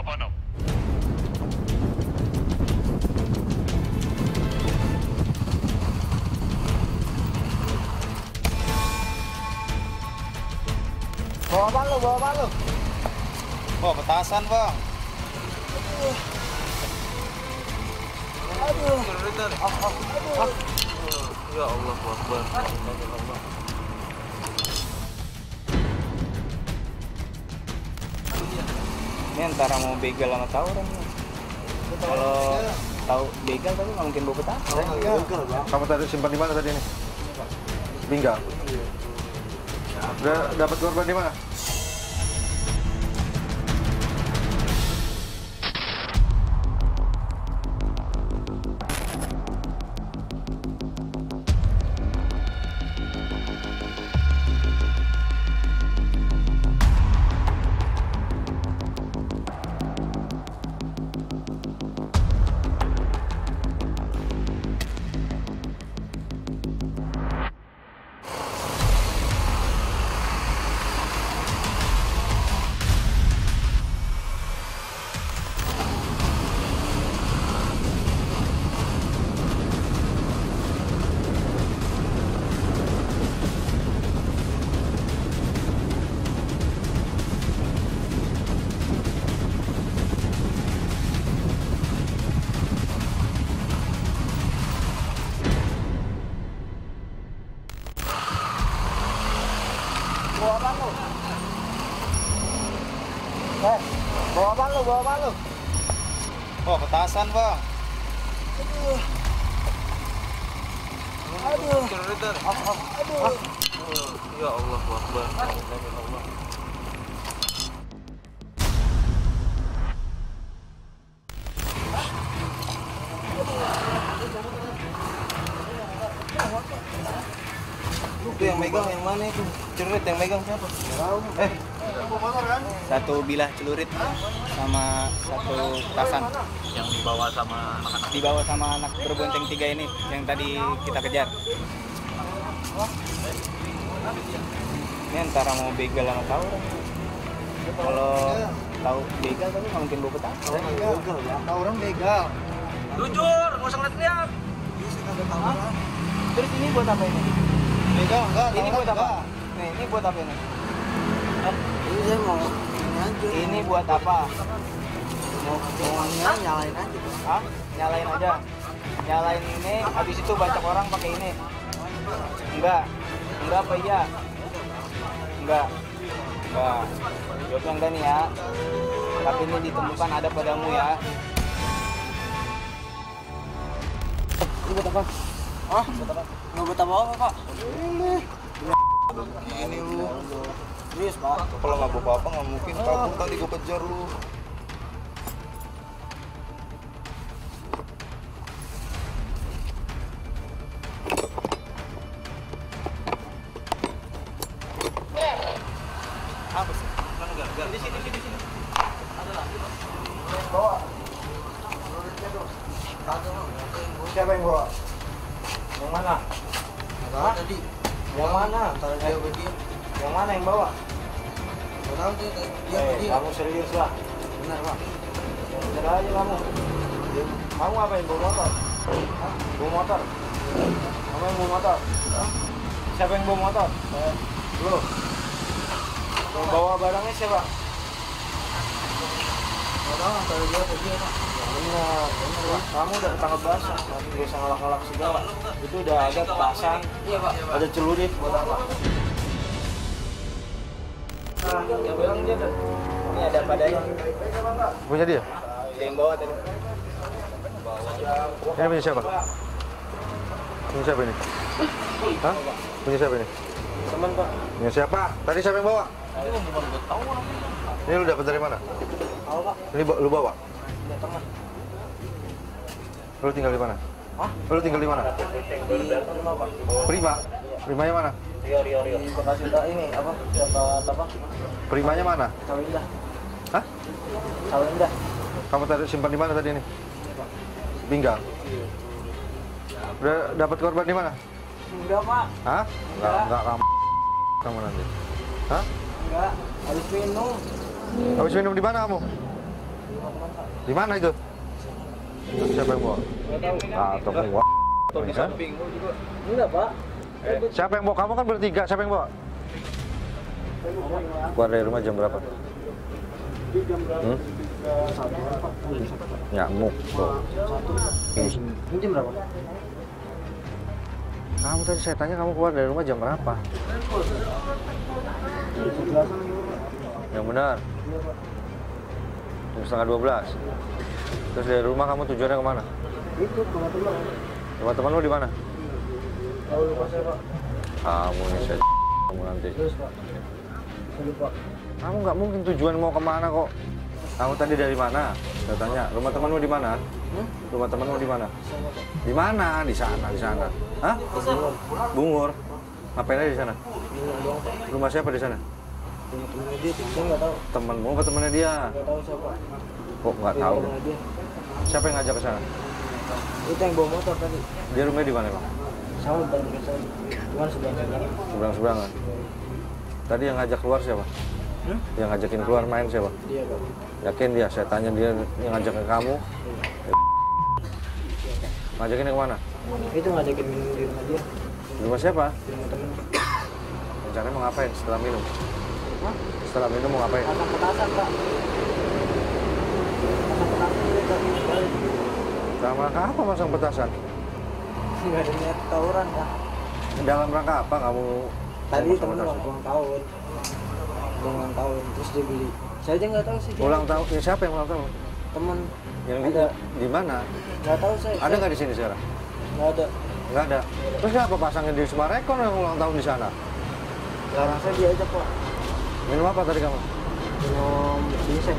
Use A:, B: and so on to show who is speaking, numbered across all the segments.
A: Papanov.
B: Bawa ban lu.
C: Oh, petasan, Bang.
B: Aduh.
C: Ya Allah, Akbar. Ini antara mau begal sama tawuran nih. Kalau tahu begal tapi nggak mungkin bawa petasan.
D: Kamu tadi simpan di mana tadi ini? Pinggang. Udah dapat korban di mana?
B: Bawa ban lu.
C: Oh, petasan, Bang.
B: Aduh.
C: Ya Allah, Akbar. Itu yang megang yang mana itu? Celurit yang megang siapa? Satu bilah celurit sama satu petasan
A: Yang dibawa sama anak-anak.
C: dibawa sama anak berbonceng 3 ini yang tadi kita kejar. Ini antara mau begal sama tawuran. Kalau tahu begal tapi nggak mungkin bawa petasan.
B: Tawuran begal.
A: Jujur, nggak usah ngeliat-liat.
C: Terus ini buat apa ini?
B: Begal enggak?
C: Ini buat apa? Nih, ini buat apa ini?
B: Ini saya mau ini aja.
C: Ini buat apa?
B: Mau nyalain aja.
C: Hah? Nyalain aja. Nyalain ini, habis itu banyak orang pakai ini. Enggak. Enggak apa iya? Enggak. Enggak. Jawabnya enggak nih ya. Tapi ini ditemukan ada padamu ya.
B: Ini buat apa? Hah? Nggak buat apa-apa, Pak.
C: Ini lu.
B: Serius, Pak.
C: Kalau nggak bawa apa-apa nggak mungkin kabur tadi gue kejar lu. Apa sih? Di sini.
B: Bawa. Siapa yang bawa?
C: Yang mana?
B: Hah? Tadi.
C: Yang mana?
B: Antara dia pergi.
C: Yang mana yang bawa?
B: Nggak tahu dia pergi.
C: Kamu serius lah.
B: Benar, Pak.
C: Bener aja kamu. Kamu apa yang bawa motor? Hah? Bawa motor? Kamu yang bawa motor? Hah? Siapa yang bawa motor? Lu. Yang bawa barangnya siapa?
B: Nggak tahu antara dia pergi, Pak.
C: Benar. Kamu udah ketangkap basah. Gak usah ngelak-ngelak segala. Itu udah ada petasan.
B: Iya, Pak.
C: Ada celurit buat apa? Yang bilang dia ada. Ini ada padanya.
D: Punya dia?
C: Yang bawa tadi.
D: Ini punya siapa? Punya siapa ini? Hah? Punya siapa ini?
C: Teman Pak.
D: Punya siapa? Tadi siapa yang bawa?
C: Ini bukan gue tahu orang.
D: Ini lu dapat dari mana?
C: Tahu Pak.
D: Ini lu bawa?
C: Di tengah.
D: Lu tinggal di mana?
C: Hah?
D: Lu tinggal di mana?
C: Di rumah Pak.
D: Prima. Primanya mana?
C: Rio. Di Bekasi ini apa? Apa?
D: Primanya mana?
C: Sawindah.
D: Hah?
C: Sawindah.
D: Kamu tadi simpan di mana tadi ini? Pinggang. Udah dapat korban di mana?
C: Enggak Pak.
D: Hah? Enggak kamu nanti. Hah?
C: Enggak. Habis minum.
D: Habis minum di mana kamu?
C: Di
D: Di mana itu? Siapa yang bawa? Atau bawa?
C: Di samping lu juga.
B: Enggak, Pak.
D: Siapa yang bawa? Kamu kan bertiga, siapa yang bawa? Keluar dari rumah jam berapa? Nyamuk.
B: Ini jam berapa?
D: Kamu tadi saya tanya kamu keluar dari rumah jam berapa? Yang benar. Jam setengah 12. Terus dari rumah kamu tujuannya kemana?
B: Itu rumah teman.
D: Rumah teman lu di mana?
B: Tahu lupa saya, Pak.
D: Kamu nih saya kamu nanti.
B: Terus, Pak. Saya lupa.
D: Kamu nggak mungkin tujuan mau kemana kok? Kamu tadi dari mana? Saya tanya. Rumah temanmu di mana? Rumah temanmu di mana? Di mana? Di sana, di sana. Hah? Bungur. Ngapain aja di sana? Rumah siapa di sana?
B: Rumah temannya dia, saya nggak tahu.
D: Temanmu apa temannya dia?
B: Nggak tahu siapa.
D: Kok nggak tahu?
B: Rumah dia.
D: Siapa yang ngajak ke sana?
B: Itu yang bawa motor tadi.
D: Dia rumahnya di mana, Bang?
B: Sama bareng ke saya. Cuman sebelah-sebelah.
D: Seberang-seberangan. Tadi yang ngajak keluar siapa? Yang ngajakin keluar main siapa?
B: Dia, Pak.
D: Yakin dia? Saya tanya dia yang ngajak ke kamu. Ngajakin ke mana?
B: Itu ngajakin minum di rumah dia.
D: Di rumah siapa?
B: Di rumah temen.
D: Rencananya mau ngapain setelah minum?
B: Hah?
D: Setelah minum mau ngapain?
B: Pasang petasan, Pak. Pasang petasan dia tadi.
D: Dalam rangka apa masang petasan?
B: Nggak ada niat tawuran, Pak.
D: Dalam rangka apa kamu
B: Tadi
D: masang
B: temen
D: petasan?
B: ulang tahun. Ulang tahun, terus dia beli. Saya aja nggak tahu sih. dia.
D: Ulang tahun? Ya, siapa yang ulang tahun?
B: Temen.
D: Yang
B: Ada.
D: di mana?
B: Nggak tahu saya.
D: Ada nggak di sini sekarang?
B: Nggak ada.
D: Nggak ada. Terus kenapa pasangnya di Sumarekon yang ulang tahun di sana?
B: Larang saya diajak, Pak.
D: Minum apa tadi kamu?
B: Minum ginseng.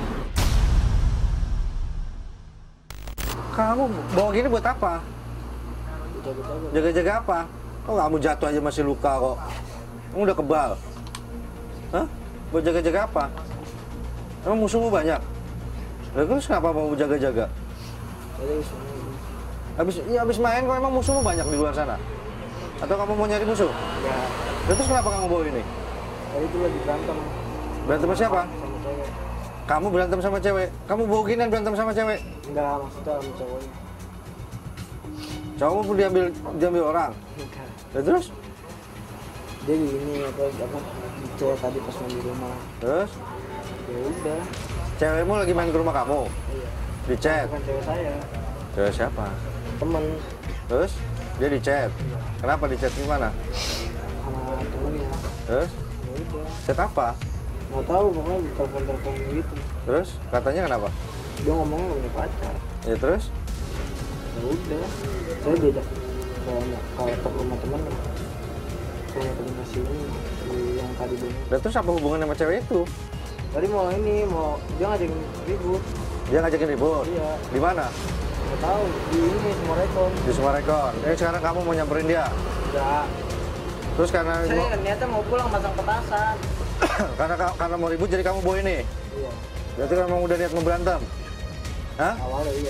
D: Kamu bawa gini buat apa?
B: Jaga-jaga.
D: Jaga-jaga apa? Oh, kamu jatuh aja masih luka kok. Kamu udah kebal. Hah? Buat jaga-jaga apa? Emang musuhmu banyak? Terus kenapa mau jaga-jaga?
B: Tadi semua.
D: Habis main kok emang musuhmu banyak di luar sana? Atau kamu mau nyari musuh?
B: Ya.
D: Terus kenapa kamu bawa ini?
B: Tadi itu lagi berantem
D: Berantem sama siapa?
B: sama cewek.
D: Kamu berantem sama cewek? Kamu bawa ginian berantem sama cewek?
B: Enggak, maksudnya sama cowoknya.
D: Cowokmu pun diambil orang?
B: Enggak.
D: Ya, terus?
B: Dia gini apa cewek tadi pas main di rumah.
D: Terus?
B: Ya udah.
D: Cewekmu lagi main ke rumah kamu?
B: Iya.
D: Di chat?
B: Bukan cewek saya,
D: Cewek siapa?
B: temen
D: Terus? Dia di chat? Kenapa di chat gimana?
B: sama temennya.
D: Terus?
B: Ya udah.
D: Chat apa?
B: Nggak tahu pokoknya di telepon gitu.
D: Terus? Katanya kenapa?
B: Dia ngomongnya nggak punya pacar.
D: Ya terus?
B: Ya udah. Saya diajak ke rumah temen. Ke rumah temen si ini yang tadi dulu.
D: Dan terus apa hubungan sama cewek itu?
B: Tadi mau dia ngajakin ribut.
D: Dia ngajakin ribut?
B: Iya.
D: Di mana?
B: Nggak tahu di ini Sumarekon.
D: Di Sumarekon. Sekarang kamu mau nyamperin dia?
B: Enggak.
D: Terus karena
B: Saya niatnya mau pulang pasang petasan.
D: karena mau ribut jadi kamu bawa ini?
B: Iya.
D: Berarti kamu udah niat mau berantem? Hah?
B: Awalnya iya.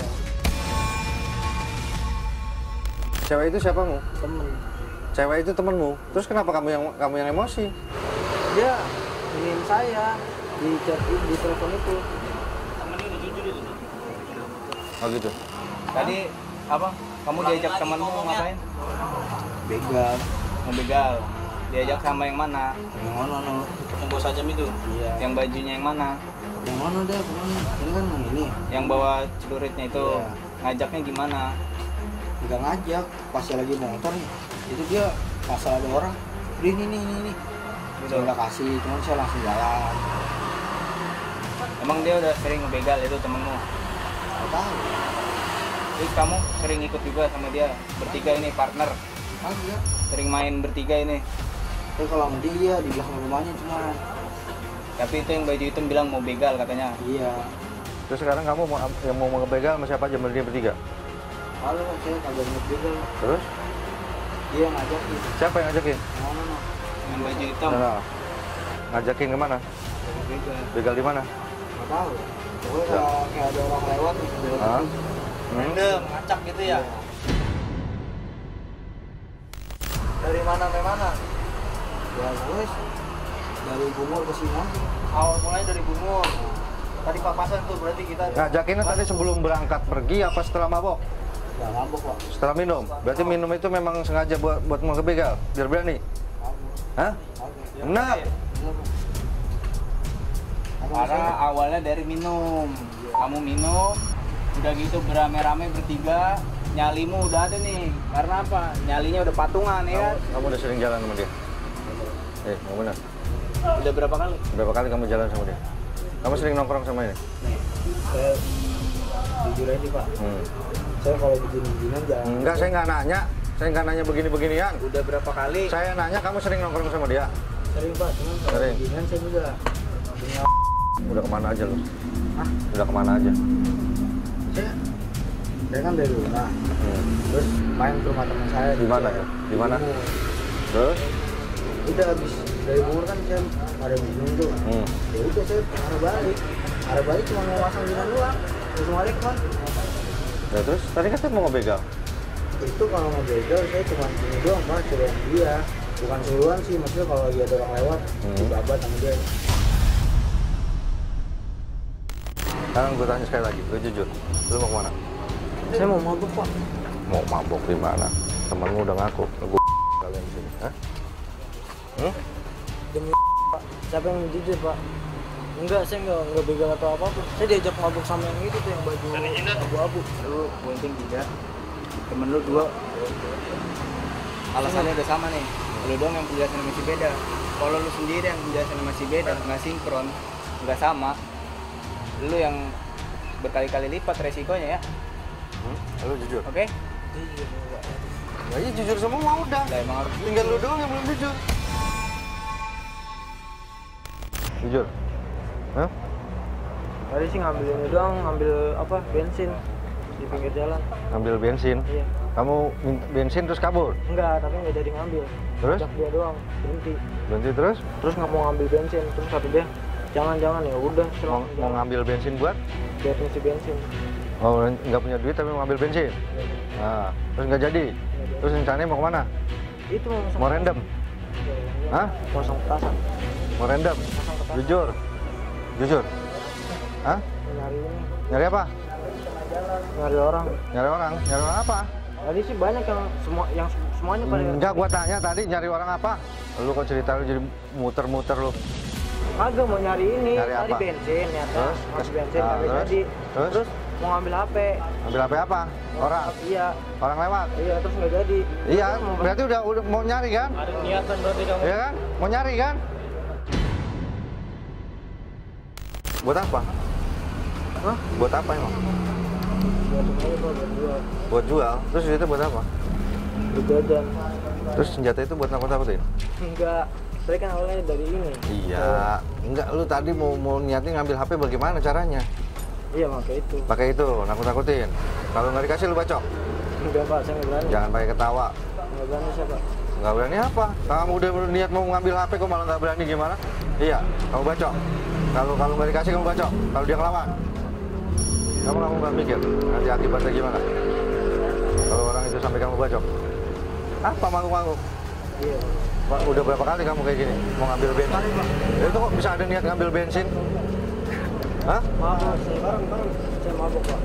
D: Cewek itu siapamu?
B: Temen.
D: Cewek itu temenmu. Terus kenapa kamu yang emosi?
B: Dia ingin saya di chat di telepon itu.
D: Oh gitu.
C: Tadi apa? Kamu diajak temanmu ngapain?
B: Begal.
C: Mau begal. Diajak sama yang mana?
B: Yang mana no?
C: Yang bawa sajam itu.
B: Iya.
C: Yang bajunya yang mana?
B: Yang mana deh? Kemana? Ini kan yang ini.
C: Yang bawa celuritnya itu.
B: Iya.
C: Ngajaknya gimana?
B: Enggak ngajak. Pas saya lagi motor nih. Itu dia pasal ada orang. Ini. Saya udah kasih, cuman saya langsung jalan.
C: Emang dia udah sering ngebegal itu temenmu?
B: Nggak tahu.
C: Terus kamu sering ikut juga sama dia? Bertiga ini partner.
B: Kagak.
C: Sering main bertiga ini.
B: Tapi kalau sama dia di belakang rumahnya cuma.
C: Tapi itu yang baju hitam bilang mau begal katanya.
B: Iya.
D: Terus sekarang kamu mau ngebegal sama siapa aja? Sama dia bertiga?
B: Halo, saya kagak inget begal.
D: Terus?
B: Dia yang ngajakin.
D: Siapa yang ngajakin?
B: Yang mana no?
C: Yang baju hitam.
D: Nah, ngajakin kemana?
B: Begal.
D: Begal di mana?
B: Nggak tahu. Pokoknya kalau kayak ada orang lewat nih.
D: Hah?
C: Random, ngacak gitu ya?
B: Dari mana ke mana? Ya guys, dari Bungur ke sini. Awal mulai dari Bungur.
C: Tadi papasan tuh berarti kita
D: Ngajakinnya tadi sebelum berangkat pergi apa setelah mabok?
B: Nggak mabok Pak.
D: Setelah minum. Berarti minum itu memang sengaja buat mau kebegal, biar berani. Hah? Enak.
C: karena awalnya dari minum. Kamu minum, udah gitu beramai-ramai bertiga, nyalimu udah ada nih. Karena apa? Nyalinya udah patungan ya kan?
D: Kamu udah sering jalan sama dia? Nggak benar.
C: Udah berapa kali?
D: Berapa kali kamu jalan sama dia? Kamu sering nongkrong sama ini?
B: Nih, saya jujur aja Pak. Saya kalau begini-beginian jangan.
D: Enggak, saya nggak nanya. Saya nggak nanya begini-beginian.
C: Udah berapa kali?
D: Saya nanya kamu sering nongkrong sama dia?
B: Sering Pak, cuman kalau
D: Sering.
B: beginian saya juga punya.
D: Udah kemana aja lu?
B: Hah?
D: Udah kemana aja?
B: Saya kan dari rumah, terus main ke rumah teman saya.
D: Di mana ya? Di mana? Terus?
B: Udah habis dari umur kan saya ada minum tuh. Ya udah saya arah balik cuma mau pasang jiran doang. Terus balik kan.
D: Ya, terus tadi kan saya mau ngebegal.
B: Itu kalau mau begal saya cuma ini doang Pak, suruhan dia. Bukan suruhan sih, maksudnya kalau lagi ada orang lewat, dibabat sama dia.
D: Sekarang gue tanya sekali lagi, gue jujur. Lu mau kemana?
B: Saya mau mabuk Pak.
D: Mau mabok di mana? Temenmu udah ngaku. Gue kalian di sini. Hah?
B: Demi Pak, siapa yang jujur Pak? Enggak, saya enggak begal atau apapun. Saya diajak mabuk sama yang itu tuh, yang baju abu-abu.
C: Lu bunting tiga, temen lu dua. Alasannya udah sama nih. Lu doang yang penjelasan masih beda. Kalau lu sendiri yang penjelasan masih beda, nggak sinkron, nggak sama. Lu yang berkali-kali lipat resikonya ya.
D: Lu jujur?
C: Oke?
D: Ya iya jujur semua mau udah.
C: Lah emang harus
D: Tinggal lu doang yang belum jujur. Jujur? Hah?
B: Tadi sih ngambil ini doang, ngambil apa? Bensin di pinggir jalan.
D: Ngambil bensin?
B: Iya.
D: Kamu minta bensin terus kabur?
B: Enggak, tapi nggak jadi ngambil.
D: Terus?
B: Ajak dia doang, berhenti.
D: Berhenti terus?
B: Terus nggak mau ngambil bensin, terus kata dia, jangan ya udah.
D: Mau ngambil bensin buat?
B: Biar ngisi bensin.
D: Oh, nggak punya duit tapi mau ngambil bensin? Nah, terus nggak jadi? Terus rencananya mau kemana?
B: Itu mau masang.
D: Mau random? Hah?
B: Mau pasang petasan.
D: Mau random? Jujur? Jujur? Hah?
B: Nyari ini,
D: Nyari apa?
B: nyari orang.
D: Nyari orang? Nyari orang apa?
B: Tadi sih banyak yang semuanya pada.
D: Enggak, gua tanya tadi nyari orang apa? Lu kok cerita lu jadi muter-muter lu?
B: Kagak mau nyari ini,
D: Nyari
B: tadi
D: apa?
B: bensin ya.
D: Terus?
B: Ngambil bensin
D: Nah,
B: kagak
D: terus?
B: jadi.
D: Terus?
B: Mau ngambil HP.
D: Ambil HP apa? Orang?
B: Iya,
D: Orang lewat?
B: iya terus nggak jadi.
D: Iya, berarti udah mau nyari kan?
B: Ada niatan berarti kamu.
D: Iya kan? Mau nyari kan? Buat apa?
B: Hah?
D: Buat apa emang?
B: Buat semuanya Pak, buat jual.
D: Buat jual? Terus itu buat apa?
B: Buat jajan.
D: Terus senjata itu buat nakut-nakutin?
B: Enggak, saya kan awalnya dari ini.
D: Iya. Enggak, lu tadi mau niatnya ngambil HP bagaimana caranya?
B: Iya, pakai itu.
D: Pakai itu, nakut-nakutin. Kalau nggak dikasih lu bacok?
B: Enggak Pak, saya nggak berani.
D: Jangan pakai ketawa.
B: Nggak berani saya Pak.
D: Nggak berani apa? Kamu udah niat mau ngambil HP kok malah nggak berani gimana? Iya, kamu bacok. Kalau nggak dikasih kamu bacok. Kalau dia ngelawan, kamu nggak mikir nanti akibatnya gimana? Kalau orang itu sampai kamu bacok, apa manggung-manggung?
B: Iya.
D: Pak, udah berapa kali kamu kayak gini mau ngambil bensin? Itu kok bisa ada niat ngambil bensin? Hah?
B: Mabuk, saya mabuk Pak.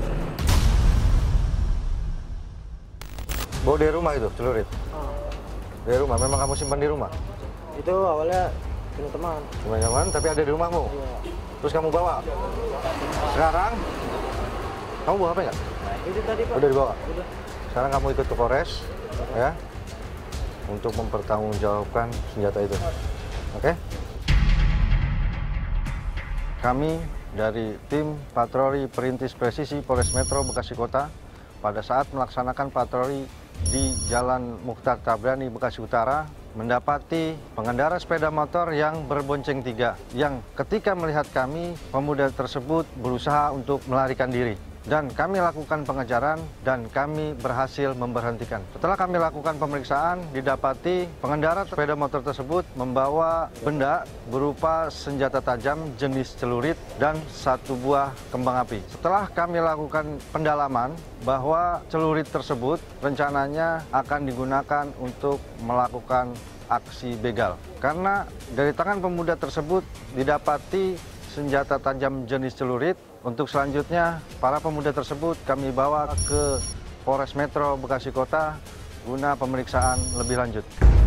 D: Bawa dari rumah itu celurit?
B: Ah,
D: Dari rumah, memang kamu simpan di rumah?
B: itu awalnya punya teman.
D: Cuma nyaman, tapi ada di rumahmu?
B: Iya.
D: Terus kamu bawa? Sekarang, kamu bawa apa nggak?
B: Itu tadi Pak.
D: Udah dibawa?
B: Udah.
D: Sekarang kamu ikut ke Polres, ya, untuk mempertanggungjawabkan senjata itu. Oke? Kami dari tim patroli perintis presisi Polres Metro Bekasi Kota pada saat melaksanakan patroli di Jalan Mukhtar Tabrani, Bekasi Utara, mendapati pengendara sepeda motor yang berbonceng 3, yang ketika melihat kami, pemuda tersebut berusaha untuk melarikan diri. Dan kami lakukan pengejaran dan kami berhasil memberhentikan. Setelah kami lakukan pemeriksaan, didapati pengendara sepeda motor tersebut membawa benda berupa senjata tajam jenis celurit dan 1 buah kembang api. Setelah kami lakukan pendalaman bahwa celurit tersebut rencananya akan digunakan untuk melakukan aksi begal. Karena dari tangan pemuda tersebut didapati senjata tajam jenis celurit. Untuk selanjutnya, para pemuda tersebut kami bawa ke Polres Metro Bekasi Kota guna pemeriksaan lebih lanjut.